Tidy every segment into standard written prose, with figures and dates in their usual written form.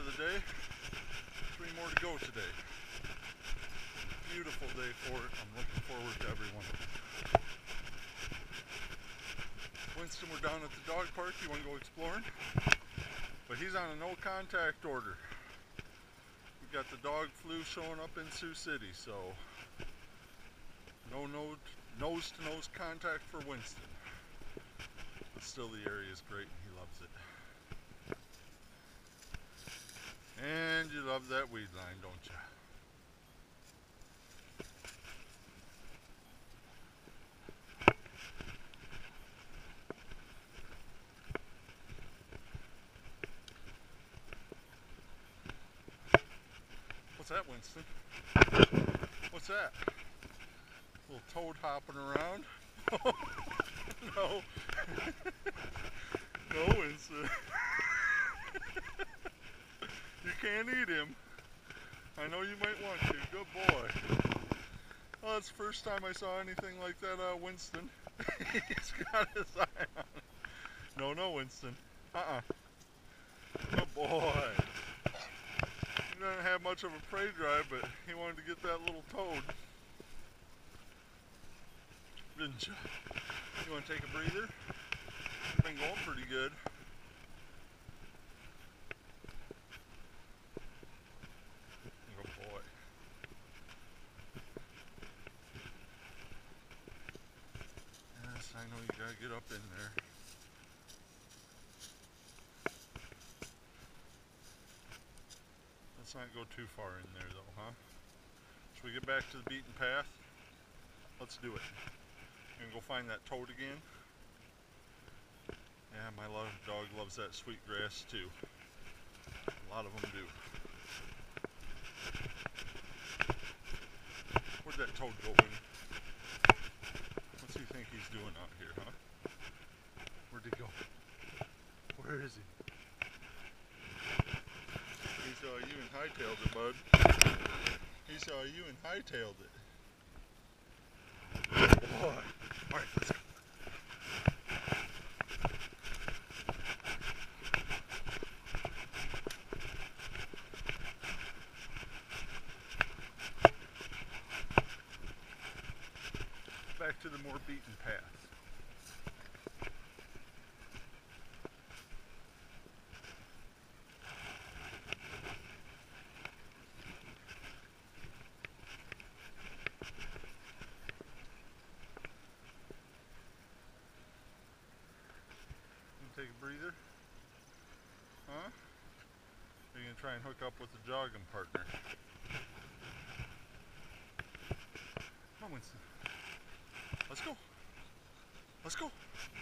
of the day. 3 more to go today. Beautiful day for it. I'm looking forward to every one of them. Winston, we're down at the dog park. You want to go exploring? But he's on a no contact order. We got the dog flu showing up in Sioux City, so no nose to nose contact for Winston. But still, the area is great and he loves it. And you love that weed line, don't you? What's that, Winston? What's that? A little toad hopping around? No. No, Winston. You can't eat him. I know you might want to. Good boy. Well, it's the first time I saw anything like that out of Winston. He's got his eye on it. No, no, Winston. Good boy. He doesn't have much of a prey drive, but he wanted to get that little toad. Didn't you? You want to take a breather? You've been going pretty good. Good boy. Yes, I know you gotta get up in there. Let's not go too far in there though, huh? Should we get back to the beaten path? Let's do it. You gonna go find that toad again? Yeah, my dog loves that sweet grass too. A lot of them do. Where'd that toad go, Winnie? What's he think he's doing out here, huh? Where'd he go? Where is he? He saw you and hightailed it, bud. He saw you and hightailed it. Boy. Alright, let's go. Back to the more beaten path. Take a breather? Huh? Are you gonna try and hook up with the jogging partner? Come on, Winston. Let's go. Let's go.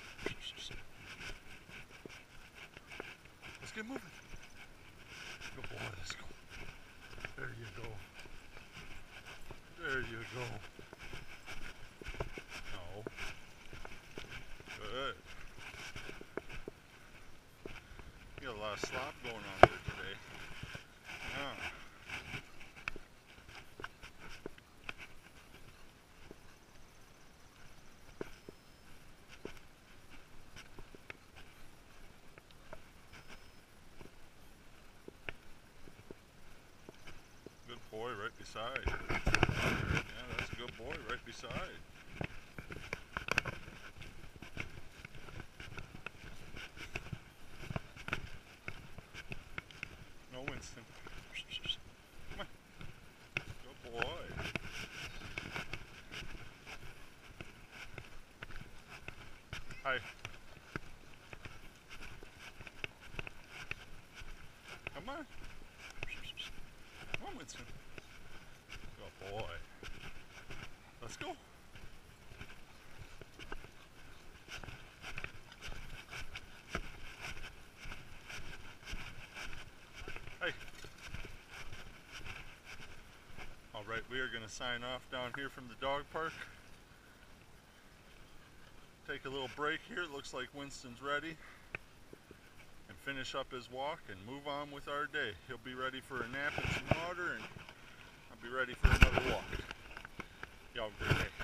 Let's get moving. Good boy, let's go. There you go. There you go. No. Good. You got a lot of slop going on there today. Yeah. Good boy right beside. Yeah, that's a good boy right beside. No, Winston. Come on. Good boy. Hi. Come on. Come on, Winston. Good boy. Let's go. Hey. Alright, we are going to sign off down here from the dog park. Take a little break here. It looks like Winston's ready. And finish up his walk and move on with our day. He'll be ready for a nap and some water, and I'll be ready for another walk. Y'all have a great day.